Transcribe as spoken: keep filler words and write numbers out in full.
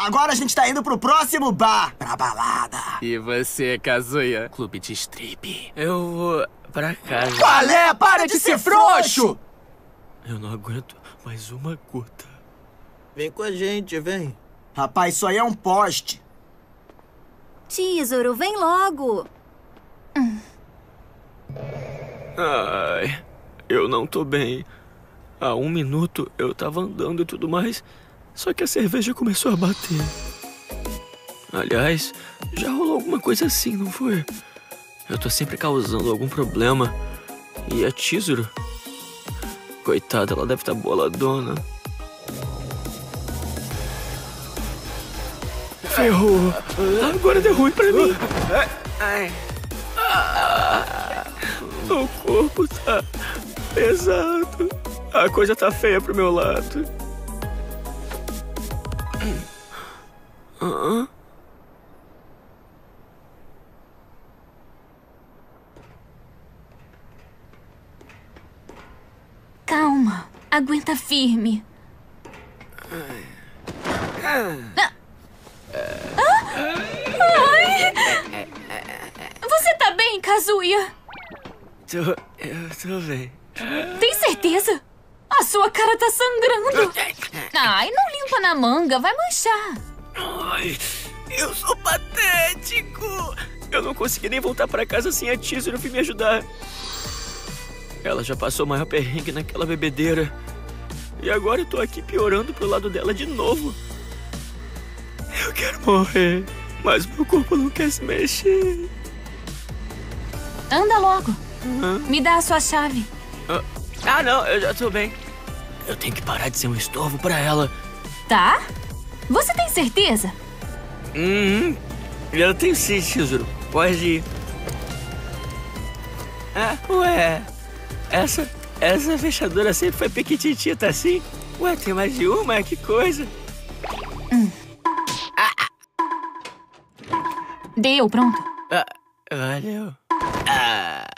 Agora a gente tá indo pro próximo bar, pra balada. E você, Kazuya? Clube de strip. Eu vou pra casa. Qual é? Para de ser frouxo! Eu não aguento mais uma gota. Vem com a gente, vem. Rapaz, isso aí é um poste. Tesouro, vem logo. Ai, eu não tô bem. Há um minuto eu tava andando e tudo mais, só que a cerveja começou a bater. Aliás, já rolou alguma coisa assim, não foi? Eu tô sempre causando algum problema. E a Chizuru? Coitada, ela deve estar boladona. Ferrou! Agora deu ruim pra mim! O corpo tá pesado. A coisa tá feia pro meu lado. Ah. Calma, aguenta firme. Ah. Ah. Ai. Você tá bem, Kazuya? Tô, eu tô bem. Tem certeza? A sua cara tá sangrando. Ai, não limpa na manga, vai manchar. Ai, eu sou patético. Eu não consegui nem voltar pra casa sem a Chizuru vir me ajudar. Ela já passou o maior perrengue naquela bebedeira. E agora eu tô aqui piorando pro lado dela de novo. Eu quero morrer, mas meu corpo não quer se mexer. Anda logo. Hã? Me dá a sua chave. Ah, ah, não, eu já tô bem. Eu tenho que parar de ser um estorvo pra ela. Tá? Você tem certeza? Uhum. Eu tenho sim, Chizuru. Pode ir. Ah, ué. Essa, essa fechadura sempre foi pequititita assim? Ué, tem mais de uma? Que coisa. Hum. Ah. Deu, pronto. Ah, valeu. Ah.